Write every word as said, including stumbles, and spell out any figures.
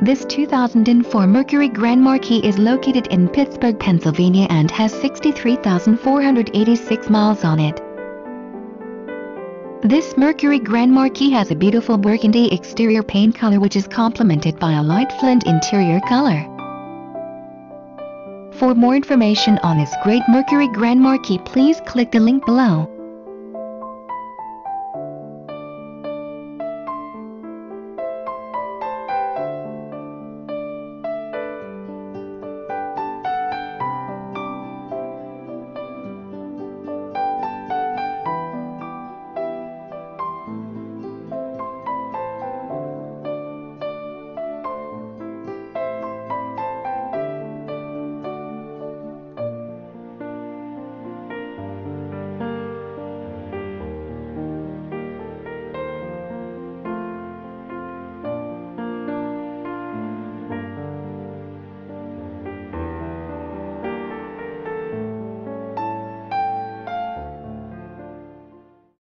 This two thousand four Mercury Grand Marquis is located in Pittsburgh, Pennsylvania and has sixty-three thousand four hundred eighty-six miles on it. This Mercury Grand Marquis has a beautiful burgundy exterior paint color which is complemented by a light flint interior color. For more information on this great Mercury Grand Marquis, please click the link below.